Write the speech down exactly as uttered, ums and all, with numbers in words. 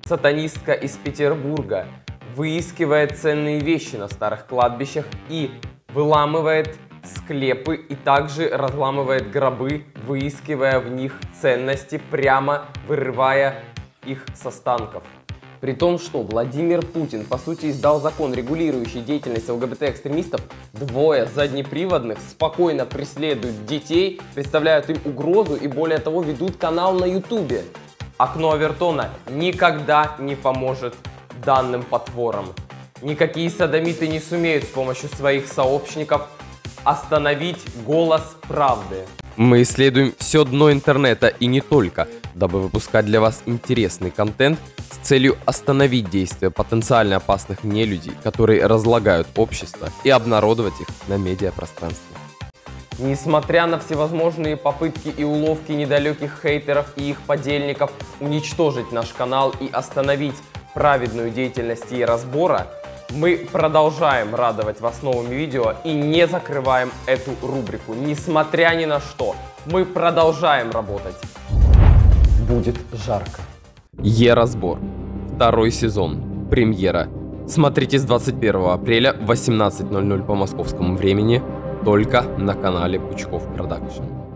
Сатанистка из Петербурга выискивает ценные вещи на старых кладбищах и выламывает склепы, и также разламывает гробы, выискивая в них ценности, прямо вырывая их с останков. При том, что Владимир Путин, по сути, издал закон, регулирующий деятельность ЛГБТ-экстремистов, двое заднеприводных спокойно преследуют детей, представляют им угрозу и, более того, ведут канал на ютубе. Окно Авертона никогда не поможет данным потворам. Никакие содомиты не сумеют с помощью своих сообщников остановить голос правды. Мы исследуем все дно интернета и не только, дабы выпускать для вас интересный контент с целью остановить действия потенциально опасных нелюдей, которые разлагают общество, и обнародовать их на медиапространстве. Несмотря на всевозможные попытки и уловки недалеких хейтеров и их подельников уничтожить наш канал и остановить праведную деятельность и разбора, мы продолжаем радовать вас новыми видео и не закрываем эту рубрику. Несмотря ни на что, мы продолжаем работать. Будет жарко. Е-разбор. Второй сезон. Премьера. Смотрите с двадцать первого апреля в восемнадцать ноль ноль по московскому времени только на канале Пучков Продакшн.